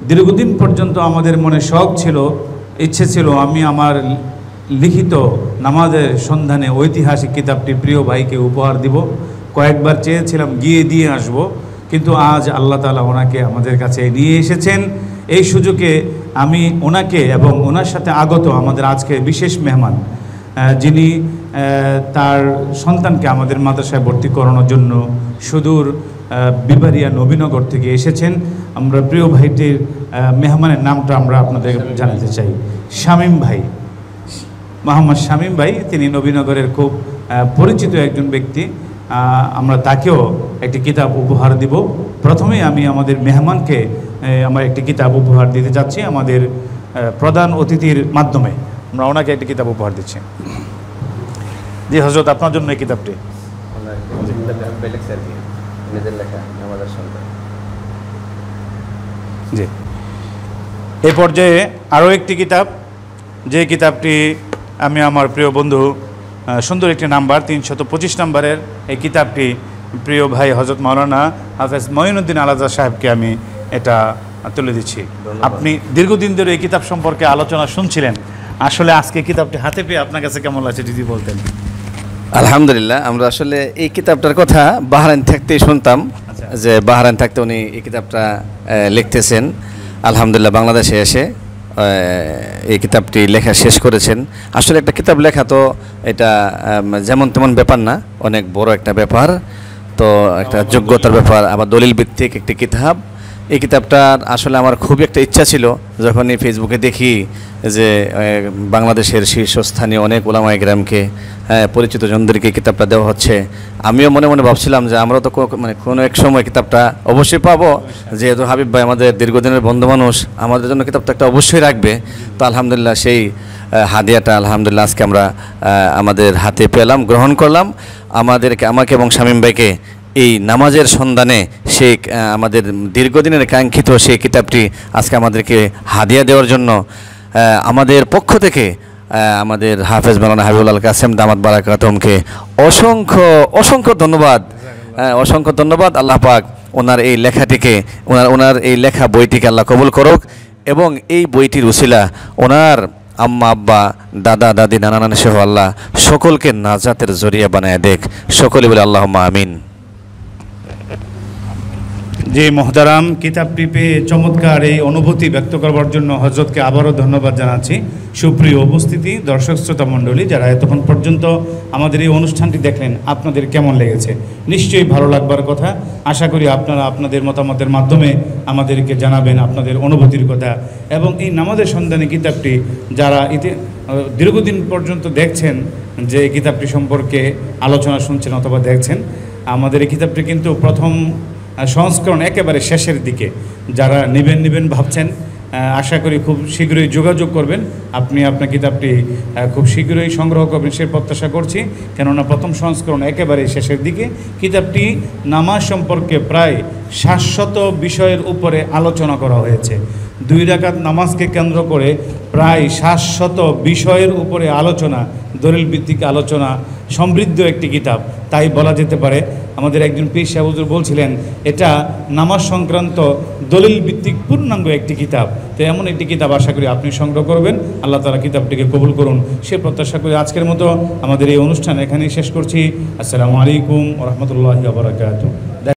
দীর্ঘদিন পর্যন্ত আমাদের মনে শখ ছিল, ইচ্ছে ছিল আমি আমার লিখিত নামাজের সন্ধানে ঐতিহাসিক কিতাবটি প্রিয় ভাইকে উপহার দিব। কয়েকবার চেয়েছিলাম গিয়ে দিয়ে আসব, কিন্তু আজ আল্লাহ তাআলা ওনাকে আমাদের কাছে নিয়ে এসেছেন। এই সুযোগে আমি ওনাকে এবং ওনার সাথে আগত আমাদের আজকে বিশেষ মেহমান, যিনি তার সন্তানকে আমাদের মাদ্রাসায় ভর্তি করানোর জন্য সুদূর বিবারিয়া নবীনগর থেকে এসেছেন, আমরা প্রিয় ভাইটির মেহমানের নামটা আমরা আপনাদের জানাতে চাই। শামীম ভাই, মোহাম্মদ শামীম ভাই, তিনি নবীনগরের খুব পরিচিত একজন ব্যক্তি। আমরা তাকেও একটি কিতাব উপহার দিব। প্রথমেই আমি আমাদের মেহমানকে আমার একটি কিতাব উপহার দিতে যাচ্ছি, আমাদের প্রধান অতিথির মাধ্যমে আমরা ওনাকে একটি কিতাব উপহার দিচ্ছি। জি হযরত, আপনার জন্য এই কিতাবটি। জি, এ পর্যায়ে আরও একটি কিতাব, যে কিতাবটি আমি আমার প্রিয় বন্ধু, সুন্দর একটি নাম্বার 325 নম্বরের এই কিতাবটি প্রিয় ভাই হযরত মাওলানা হাফেজ মঈনুদ্দিন আল আজহার সাহেবকে আমি এটা তুলে দিচ্ছি। আপনি দীর্ঘদিন ধরে এই কিতাব সম্পর্কে আলোচনা শুনছিলেন, আসলে আজকে কিতাবটি হাতে পেয়ে আপনার কাছে কেমন লাগছে যদি বলতেন। আলহামদুলিল্লাহ, আমরা আসলে এই কিতাবটার কথা বাহরাইন থাকতেই শুনতাম, যে বাহরাইন থাকতে উনি এই কিতাবটা লিখতেছেন। আলহামদুলিল্লাহ বাংলাদেশে এসে এই কিতাবটি লেখা শেষ করেছেন। আসলে একটা কিতাব লেখা তো এটা যেমন তেমন ব্যাপার না, অনেক বড় একটা ব্যাপার, তো একটা যোগ্যতার ব্যাপার, আবার দলিল ভিত্তিক একটি কিতাব। এই কিতাবটার আসলে আমার খুবই একটা ইচ্ছা ছিল, যখনই ফেসবুকে দেখি যে বাংলাদেশের শীর্ষস্থানীয় অনেক ওলামায়ে কেরামকে, পরিচিত জনদেরকে কিতাবটা দেওয়া হচ্ছে, আমিও মনে মনে ভাবছিলাম যে আমরা তো কোনো এক সময় কিতাবটা অবশ্যই পাবো, যেহেতু হাবিব ভাই আমাদের দীর্ঘদিনের বন্ধু মানুষ, আমাদের জন্য কিতাবটা একটা অবশ্যই রাখবে। তো আলহামদুলিল্লাহ সেই হাদিয়াটা আলহামদুলিল্লাহ আজকে আমরা আমাদের হাতে পেলাম, গ্রহণ করলাম। আমাকে এবং শামীম ভাইকে এই নামাজের সন্ধানে সেই আমাদের দীর্ঘদিনের কাঙ্ক্ষিত সেই কিতাবটি আজকে আমাদেরকে হাদিয়া দেওয়ার জন্য আমাদের পক্ষ থেকে আমাদের হাফেজ মাওলানা হাবিবুল আল কাসেম দামাত বারাকাতুহুমকে অসংখ্য অসংখ্য ধন্যবাদ, অসংখ্য ধন্যবাদ। আল্লাহ পাক ওনার এই লেখাটিকে, ওনার এই লেখা বইটিকে আল্লাহ কবুল করুক, এবং এই বইটির উসিলা ওনার আম্মা আব্বা দাদা দাদি নানা নানি সহ আল্লাহ সকলকে নাজাতের জরিয়া বানায় দেখ, সকলে বলে আল্লাহুম্মা আমিন। যে মোহতারাম, কিতাবটি পেয়ে চমৎকার এই অনুভূতি ব্যক্ত করবার জন্য হযরতকে আবারও ধন্যবাদ জানাচ্ছি। সুপ্রিয় উপস্থিতি, দর্শক শ্রোতা মণ্ডলী, যারা এতক্ষণ পর্যন্ত আমাদের এই অনুষ্ঠানটি দেখলেন, আপনাদের কেমন লেগেছে? নিশ্চয়ই ভালো লাগবার কথা। আশা করি আপনারা আপনাদের মতামতের মাধ্যমে আমাদেরকে জানাবেন আপনাদের অনুভূতির কথা। এবং এই নামাজের সন্ধানে কিতাবটি যারা দীর্ঘদিন পর্যন্ত দেখছেন, যে এই কিতাবটি সম্পর্কে আলোচনা শুনছেন অথবা দেখছেন, আমাদের এই কিতাবটি কিন্তু প্রথম সংস্করণ একেবারে শেষের দিকে। যারা নেবেন ভাবছেন, আশা করি খুব শীঘ্রই যোগাযোগ করবেন। আপনি আপনার কিতাবটি খুব শীঘ্রই সংগ্রহ করবেন সে প্রত্যাশা করছি, কেননা প্রথম সংস্করণ একেবারে শেষের দিকে। কিতাবটি নামাজ সম্পর্কে প্রায় 700 বিষয়ের উপরে আলোচনা করা হয়েছে। 2 রাকাত নামাজকে কেন্দ্র করে প্রায় 700 বিষয়ের উপরে আলোচনা, দলিল ভিত্তিক আলোচনা সমৃদ্ধ একটি কিতাব। তাই বলা যেতে পারে, আমাদের একজন পীর সাহেব হুজুর বলছিলেন, এটা নামাজ সংক্রান্ত দলিল ভিত্তিক পূর্ণাঙ্গ একটি কিতাব। তো এমন একটি কিতাব আশা করি আপনি সংগ্রহ করবেন। আল্লাহ তাআলা কিতাবটিকে কবুল করুন সে প্রত্যাশা করি আজকের মতো আমাদের এই অনুষ্ঠান এখানেই শেষ করছি। আসসালামু আলাইকুম ওয়া রাহমাতুল্লাহি ওয়া বারাকাতুহু।